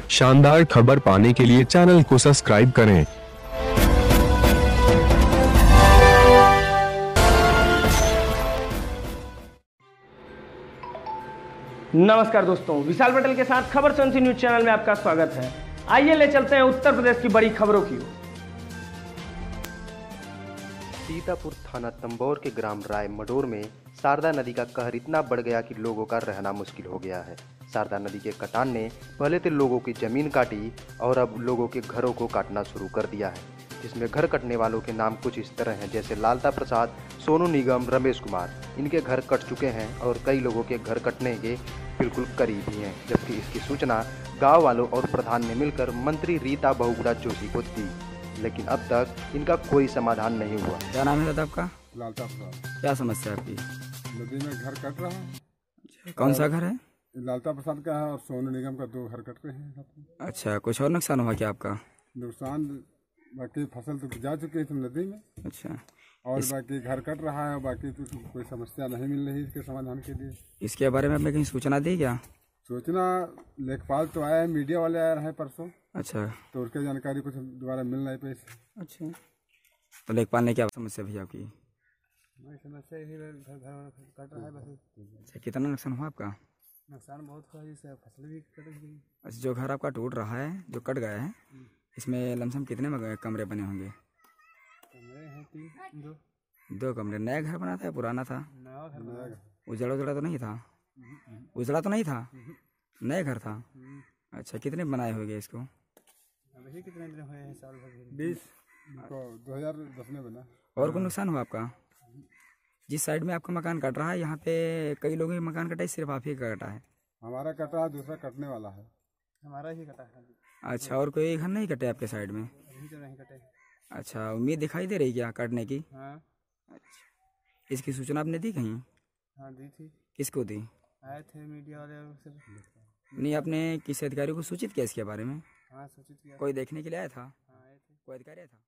शानदार खबर पाने के लिए चैनल को सब्सक्राइब करें। नमस्कार दोस्तों, विशाल पटेल के साथ खबर संसी न्यूज चैनल में आपका स्वागत है। आइए ले चलते हैं उत्तर प्रदेश की बड़ी खबरों की ओर। सीतापुर थाना तंबौर के ग्राम राय मडोर में शारदा नदी का कहर इतना बढ़ गया कि लोगों का रहना मुश्किल हो गया है। शारदा नदी के कटान ने पहले तो लोगों की जमीन काटी और अब लोगों के घरों को काटना शुरू कर दिया है, जिसमें घर कटने वालों के नाम कुछ इस तरह हैं, जैसे लालता प्रसाद, सोनू निगम, रमेश कुमार। इनके घर कट चुके हैं और कई लोगों के घर कटने के बिल्कुल करीब ही हैं, जबकि इसकी सूचना गांव वालों और प्रधान ने मिलकर मंत्री रीता बहुगुणा जोशी को दी, लेकिन अब तक इनका कोई समाधान नहीं हुआ। क्या नाम है दादा आपका? लालता प्रसाद। क्या समस्या है आपकी? नदी में घर कट रहा है। कौन सा घर है? लालता प्रसाद का है और सोनू निगम का 2 घर कट रहे हैं। अच्छा, कुछ और नुकसान हुआ क्या आपका? नुकसान बाकी फसल तो जा चुकी है तुम नदी में। अच्छा, और बाकी घर कट रहा है, बाकी तो कोई समस्या नहीं मिल रही इसके समाधान के लिए। इसके बारे में आपने कहीं सूचना दी क्या? सूचना लेखपाल तो आया है, मीडिया वाले आए रहे परसों। अच्छा, तो उसकी जानकारी कुछ दोबारा मिल नहीं पाई। अच्छा, तो लेखपाल ने क्या समस्या भैया आपकी? समस्या यही घर कट रहा है बस। अच्छा, कितना नुकसान हुआ आपका? नुकसान बहुत हुआ, इससे फसल भी कट गई। अच्छा, जो घर आपका टूट रहा है, जो कट गया है, इसमें लमसम कितने कमरे बने होंगे? कमरे हैं 3, 2 कमरे। नया घर बना था या पुराना था? नया घर। उजड़ा तो नहीं था? उजड़ा तो नहीं था, नया घर था। अच्छा, कितने बनाए होंगे इसको? अभी कितने दिन हुए हैं? साल भर 20 2010 में बना। और कोई नुकसान हुआ आपका? जिस साइड में आपका मकान कट रहा है, यहाँ पे कई लोगों के मकान कटा है, सिर्फ आप ही का कटा है? हमारा कटा है, दूसरा कटने वाला है। हमारा ही कटा है। अच्छा, और कोई घर नहीं कटे आपके साइड में? अभी तो नहीं कटे। अच्छा, उम्मीद दिखाई दे रही क्या काटने की? हाँ। अच्छा, इसकी सूचना आपने दी कहीं? हाँ, दी थी। किसको दी? आए थे मीडिया वाले सब। नहीं, आपने किसी अधिकारी को सूचित किया इसके बारे में? हाँ, सूचित किया। कोई देखने के लिए आया था? हाँ, आए थे। कोई अधिकारी आया था?